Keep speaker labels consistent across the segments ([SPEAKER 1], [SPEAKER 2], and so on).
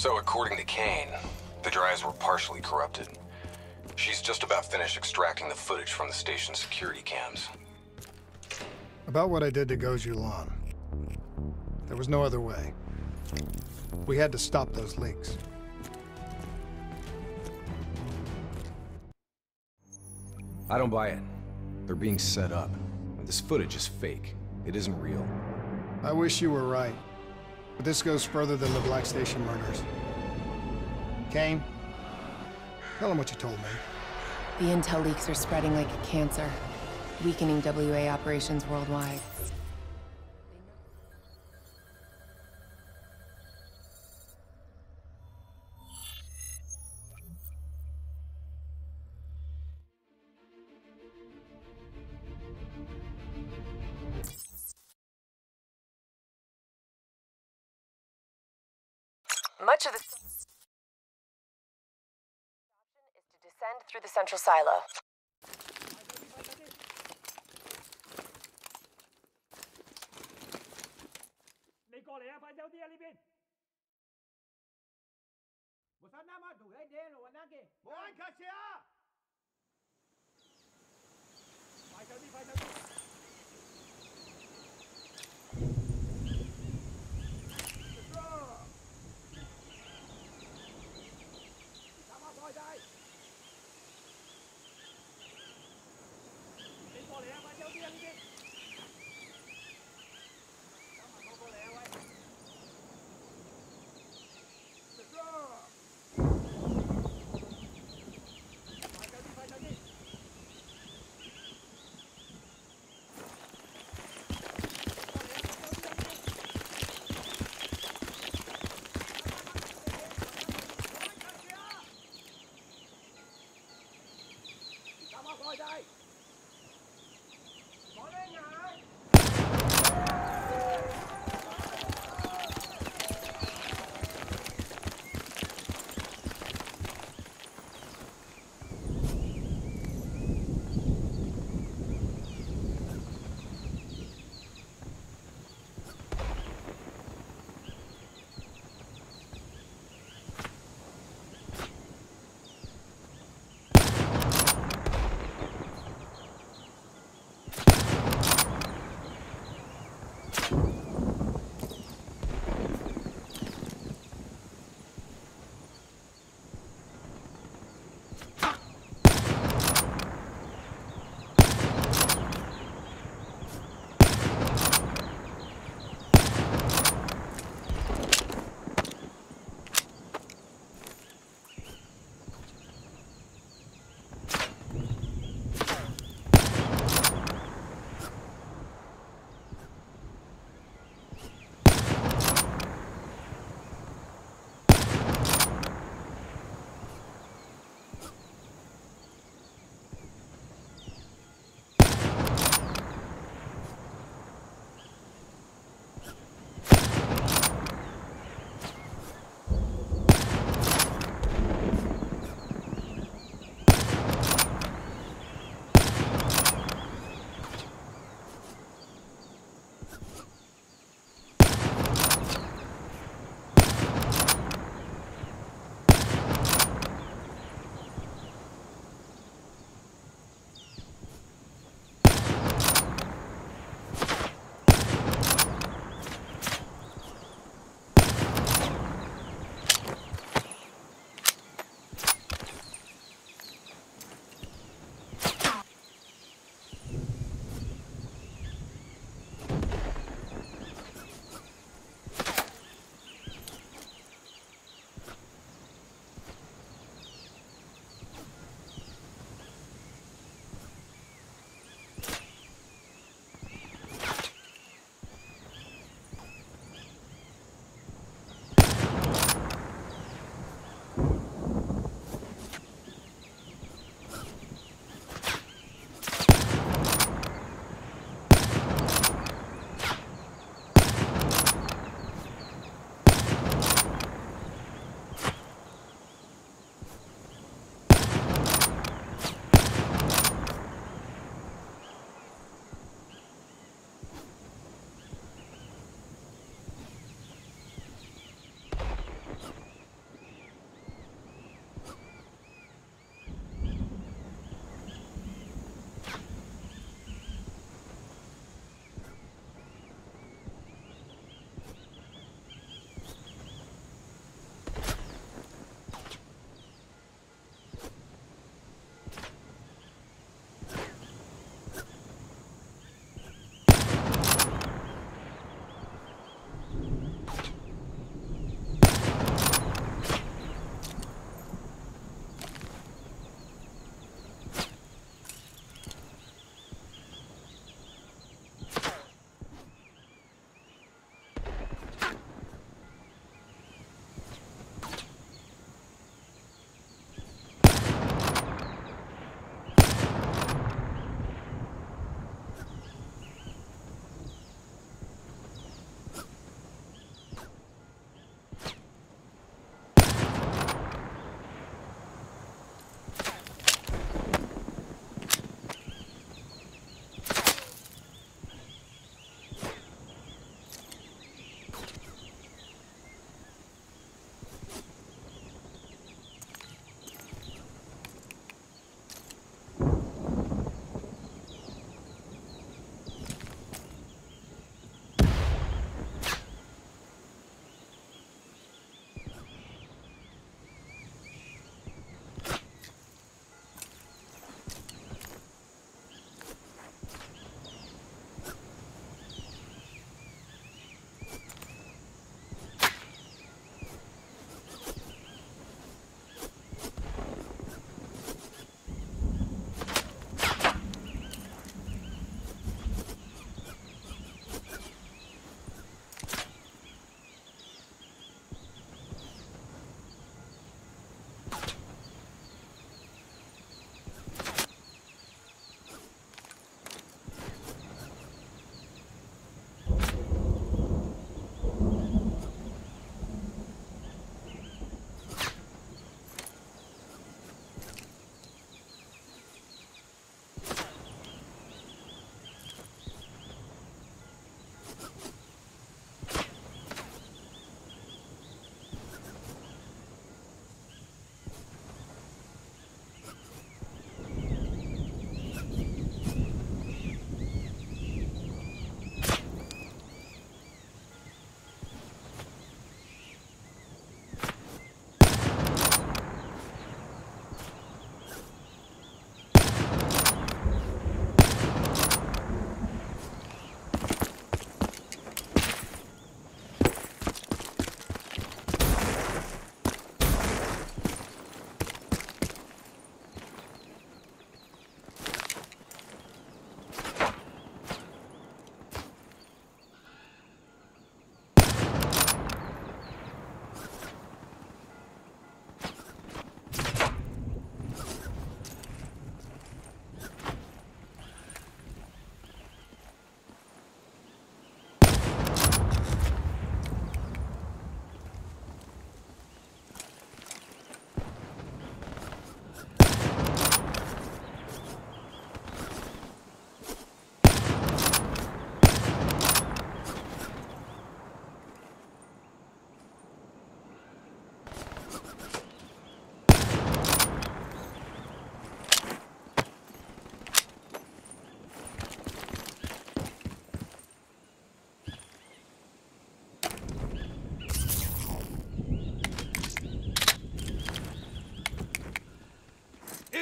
[SPEAKER 1] So according to Kane, the drives were partially corrupted. She's just about finished extracting the footage from the station's security cams.
[SPEAKER 2] About what I did to Gojulan. There was no other way. We had to stop those leaks.
[SPEAKER 3] I don't buy it. They're being set up. This footage is fake. It isn't real.
[SPEAKER 2] I wish you were right. But this goes further than the Black Station murders. Kane, tell him what you told me.
[SPEAKER 4] The intel leaks are spreading like a cancer, weakening WA operations worldwide. Much of the option is to descend through the central silo.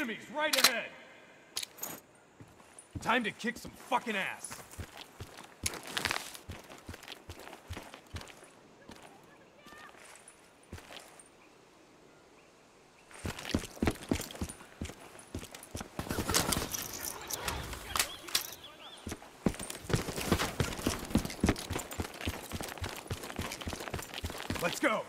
[SPEAKER 3] Enemies right ahead! Time to kick some fucking ass. Let's go!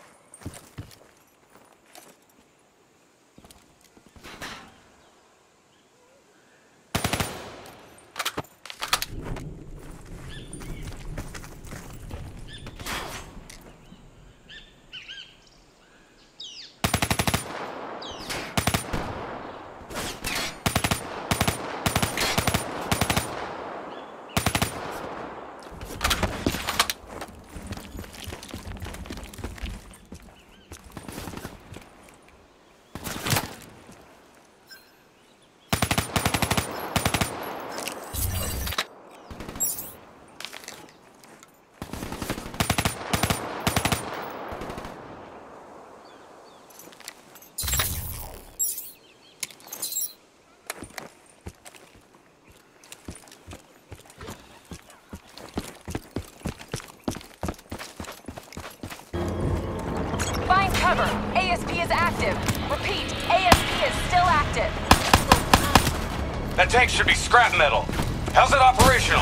[SPEAKER 5] Cover. ASP is active. Repeat, ASP is still active.
[SPEAKER 1] That tank should be scrap metal. How's it operational?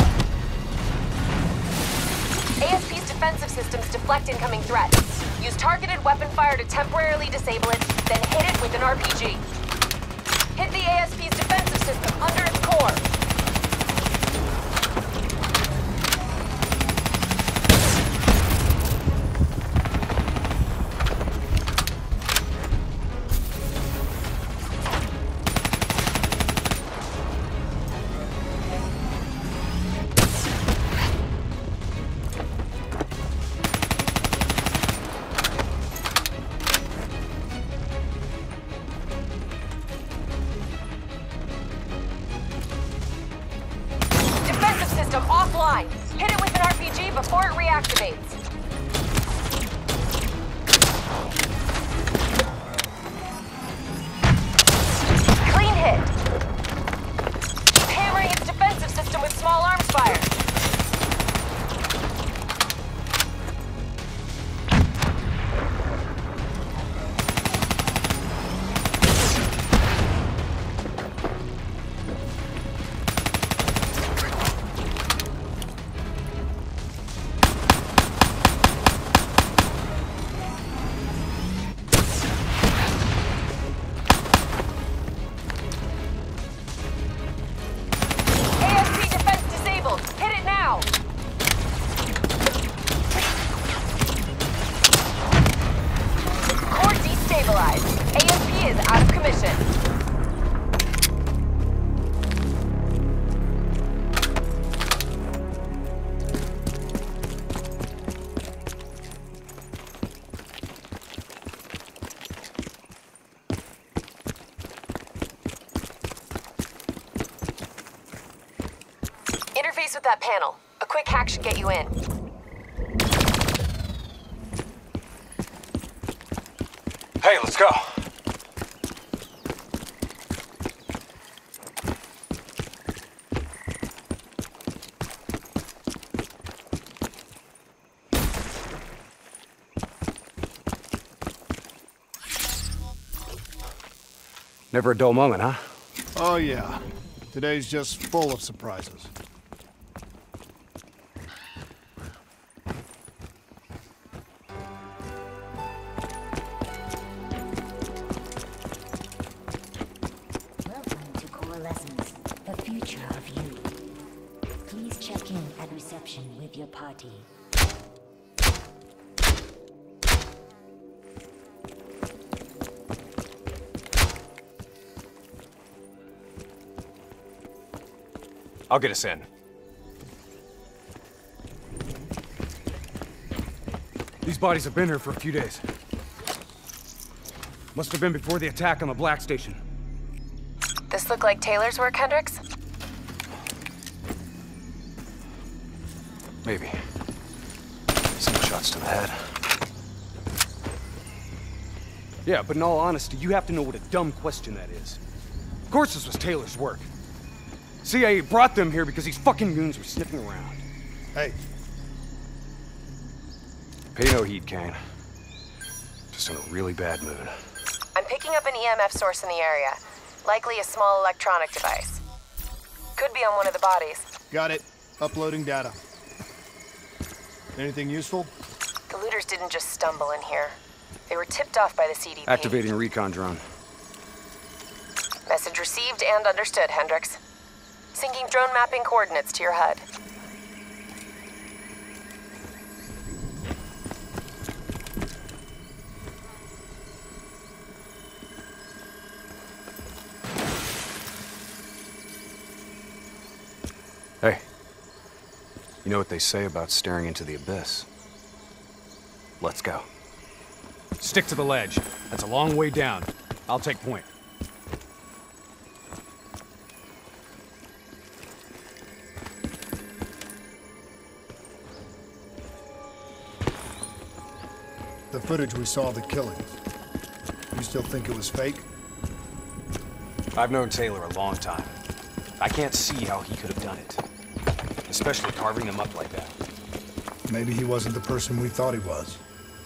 [SPEAKER 5] ASP's defensive systems deflect incoming threats. Use targeted weapon fire to temporarily disable it, then hit it with an RPG. Hit the ASP's defensive system under its core. Offline. Hit it with an RPG before it reactivates. Clean hit. Keep hammering its defensive system with small arms fire. ASP is out of commission. Interface with that panel. A quick hack should get you in.
[SPEAKER 1] Hey, let's go.
[SPEAKER 3] Never a dull moment, huh?
[SPEAKER 2] Oh yeah. Today's just full of surprises.
[SPEAKER 6] Welcome to Coalescence, the future of you. Please check in at reception with your party.
[SPEAKER 3] I'll get us in. These bodies have been here for a few days. Must have been before the attack on the Black Station.
[SPEAKER 5] This look like Taylor's work, Hendricks?
[SPEAKER 3] Maybe. Some shots to the head. Yeah, but in all honesty, you have to know what a dumb question that is. Of course this was Taylor's work. CIA brought them here because these fucking goons were sniffing around.
[SPEAKER 2] Hey,
[SPEAKER 3] Pay no heed, Kane. Just in a really bad mood.
[SPEAKER 5] I'm picking up an EMF source in the area. Likely a small electronic device. Could be on one of the bodies.
[SPEAKER 2] got it. Uploading data. Anything useful?
[SPEAKER 5] The looters didn't just stumble in here. They were tipped off by the CDP.
[SPEAKER 3] Activating recon drone.
[SPEAKER 5] Message received and understood, Hendricks. Syncing drone mapping coordinates to your HUD.
[SPEAKER 3] Hey. You know what they say about staring into the abyss? Let's go. Stick to the ledge. That's a long way down. I'll take point.
[SPEAKER 2] The footage we saw of the killings. You still think it was fake?
[SPEAKER 3] I've known Taylor a long time. I can't see how he could have done it. Especially carving them up like that.
[SPEAKER 2] Maybe he wasn't the person we thought he was.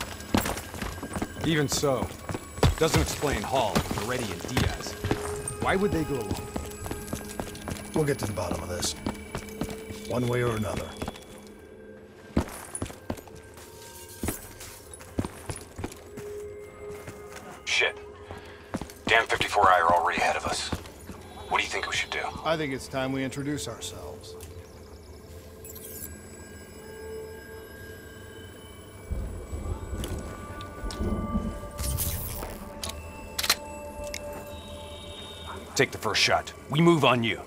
[SPEAKER 3] Even so, doesn't explain Hall, Moretti, and Diaz. Why would they go along?
[SPEAKER 2] We'll get to the bottom of this. One way or another.
[SPEAKER 1] Shit. Damn 54I are already ahead of us. What do you think we should do?
[SPEAKER 2] I think it's time we introduce ourselves.
[SPEAKER 3] Take the first shot. We move on you.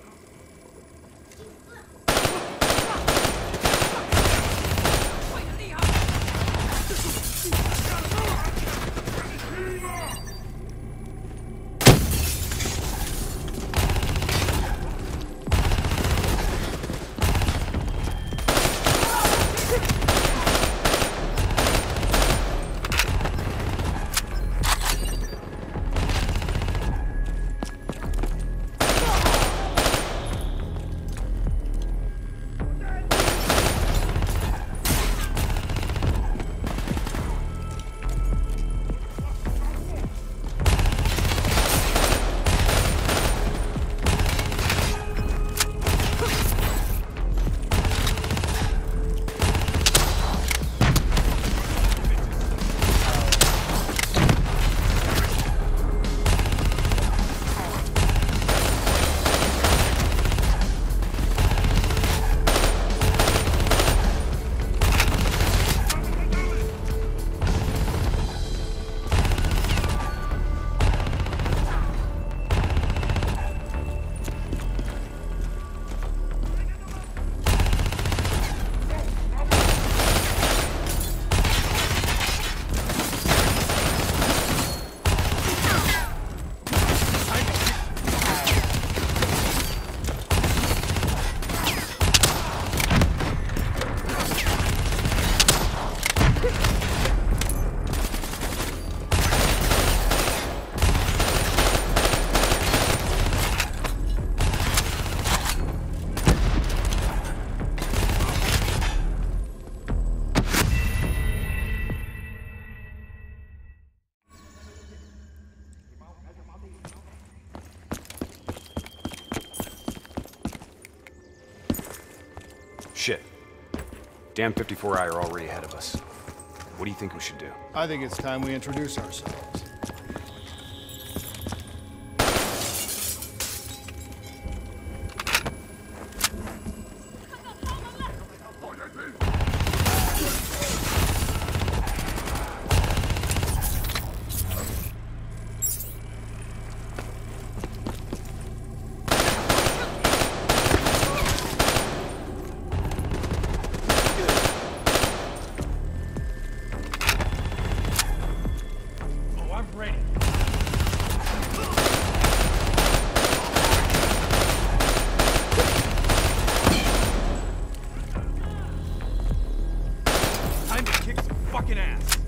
[SPEAKER 3] Shit. Damn 54I are already ahead of us. What do you think we should do?
[SPEAKER 2] I think it's time we introduce ourselves.
[SPEAKER 3] Time to kick some fucking ass.